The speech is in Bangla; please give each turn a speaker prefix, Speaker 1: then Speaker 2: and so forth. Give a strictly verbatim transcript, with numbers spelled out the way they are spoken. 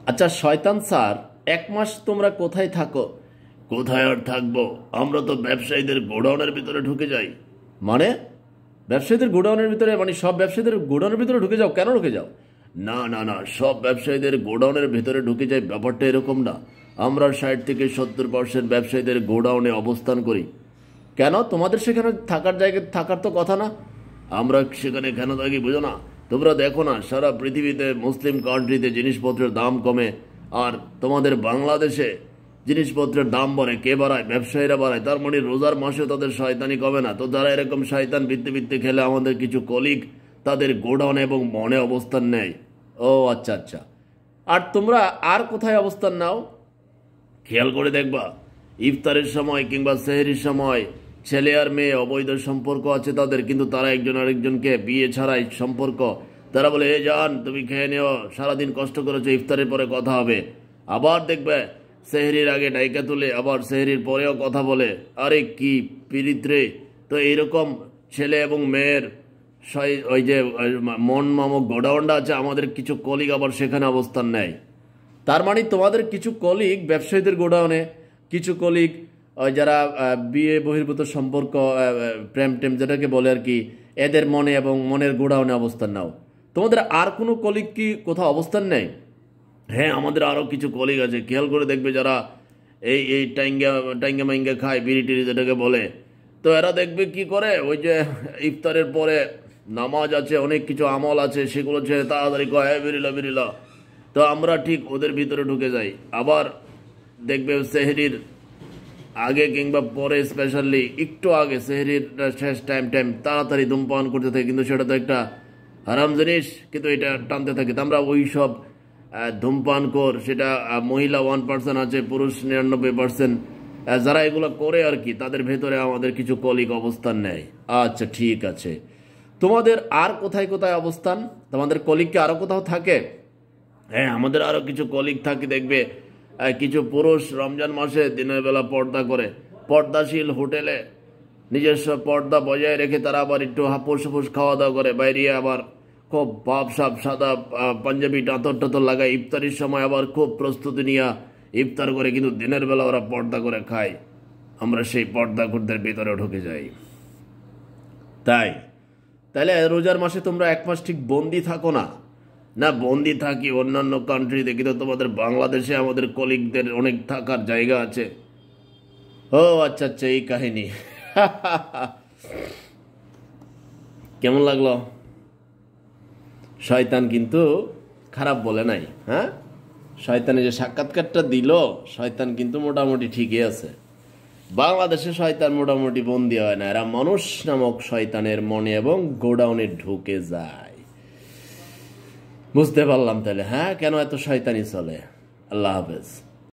Speaker 1: আচ্ছা শয়তান স্যার, এক মাস তোমরা কোথায় থাকো?
Speaker 2: কোথায় আর থাকবো, আমরা তো ব্যবসায়ীদের গোডাউনের ভিতরে ঢুকে যাই।
Speaker 1: মানে ব্যবসায়ীদের গোডাউনের ভিতরে? মানে সব ব্যবসায়ীদের গোডাউনের ভিতরে ঢুকে যাও? কেন ঢুকে যাও?
Speaker 2: না না না, সব ব্যবসায়ীদের গোডাউনের ভিতরে ঢুকে যায় ব্যাপারটা এরকম না। আমরা ষাট থেকে সত্তর পার্সেন্ট ব্যবসায়ীদের গোডাউনে অবস্থান করি।
Speaker 1: কেন? তোমাদের সেখানে থাকার জায়গায় থাকার তো কথা না?
Speaker 2: আমরা সেখানে কেন থাকি বুঝো না? তোমরা দেখো না, সারা পৃথিবীতে মুসলিম কান্ট্রিতে জিনিসপত্রের দাম কমে, আর তোমাদের বাংলাদেশে জিনিসপত্রের দাম বাড়ে। কে বাড়ায়? ব্যবসায়ীরা বাড়ায়। তার মানে রোজার মাসেও তাদের শয়তানি কমে না। তো যারা এরকম শয়তান বৃত্তি বৃত্তি খেলে আমাদের কিছু কলিগ তাদের গোডাউন এবং মনে অবস্থান নেয়।
Speaker 1: ও আচ্ছা আচ্ছা। আর তোমরা আর কোথায় অবস্থান নাও?
Speaker 2: খেয়াল করে দেখবা, ইফতারের সময় কিংবা সেহরির সময় ছেলে আর মেয়ে অবৈধ সম্পর্ক আছে তাদের, কিন্তু তারা একজন আরেকজনকে বিয়ে ছাড়াই সম্পর্ক। তারা বলে, এ জান তুমি খেয়ে নিও, সারাদিন কষ্ট করেছো, ইফতারের পরে কথা হবে। আবার দেখবে সেহরির আগে ডাইকা তুলে, আবার সেহরির পরেও কথা বলে। আরে কি পিরিত রে! তো এইরকম ছেলে এবং মেয়ের ওই যে মন নামক গোডাউনটা আছে, আমাদের কিছু কলিগ আবার সেখানে অবস্থান নেয়।
Speaker 1: তার মানে তোমাদের কিছু কলিগ ব্যবসায়ীদের গোডাউনে, কিছু কলিগ ওই যারা বিয়ে বহির্ভূত সম্পর্ক, প্রেম টেম যেটাকে বলে আর কি, এদের মনে এবং মনের গোডাউনে অবস্থান নাও। তোমাদের আর কোনো কলিগ কি কোথাও অবস্থান নেই?
Speaker 2: হ্যাঁ, আমাদের আরও কিছু কলিগ আছে। খেয়াল করে দেখবে যারা এই এই টাইঙ্গা টাইঙ্গা মাইঙ্গা খায়, বিড়ি টিড়ি যেটাকে বলে, তো এরা দেখবে কি করে, ওই যে ইফতারের পরে নামাজ আছে, অনেক কিছু আমল আছে, সেগুলো ছেড়ে তাড়াতাড়ি কয় বেরিলা বেরিলা। তো আমরা ঠিক ওদের ভিতরে ঢুকে যাই। আবার দেখবে সেহরির আগে কিংবা পরে, স্পেশালি একটু আগে সেহরির শেষ টাইম টাইম তাড়াতাড়ি ধূমপান করতে থাকে, কিন্তু সেটা তো একটা হারাম জিনিস, কিন্তু এটা টানতে থাকে। তো আমরা ওই সব ধূমপান কর, সেটা মহিলা ওয়ান পার্সেন্ট আছে, পুরুষ নিরানব্বই পার্সেন্ট, যারা এগুলো করে আর কি, তাদের ভেতরে আমাদের কিছু কলিগ অবস্থান নেয়।
Speaker 1: আচ্ছা ঠিক আছে। তোমাদের আর কোথায় কোথায় অবস্থান? তোমাদের কলিগ কি আরও কোথাও থাকে?
Speaker 2: হ্যাঁ, আমাদের আরও কিছু কলিগ থাকে। দেখবে কিছু পুরুষ রমজান মাসে দিনের বেলা পর্দা করে, পর্দাশীল হোটেলে নিজস্ব পর্দা বজায় রেখে তারা আবার একটু হাপুস হুপুস খাওয়া দাওয়া করে। বাইরে আবার খুব ভাব সাপ সাদা পাঞ্জাবি টাতর টাতর লাগায়। ইফতারির সময় আবার খুব প্রস্তুতি নিয়ে ইফতার করে, কিন্তু দিনের বেলা ওরা পর্দা করে খায়। আমরা সেই পর্দা করদের ভিতরে ঢুকে যাই।
Speaker 1: তাই? তাহলে রোজার মাসে তোমরা এক মাস ঠিক বন্দি থাকো না?
Speaker 2: না, বন্দি থাকি অন্যান্য কান্ট্রিতে, কিন্তু তোমাদের বাংলাদেশে আমাদের কলিগদের অনেক থাকার জায়গা আছে।
Speaker 1: ও আচ্ছা আচ্ছা, এই কাহিনী। কেমন লাগলো? শয়তান কিন্তু খারাপ বলে নাই। হ্যাঁ, শয়তানে যে সাক্ষাৎকারটা দিল, শয়তান কিন্তু মোটামুটি ঠিকই আছে। বাংলাদেশে শয়তান মোটামুটি বন্দি হয় না, এরা মানুষ নামক শয়তানের মনে এবং গোডাউনে ঢুকে যায়। বুঝতে পারলাম তাহলে, হ্যাঁ, কেন এত শয়তানি চলে। আল্লাহ হাফেজ।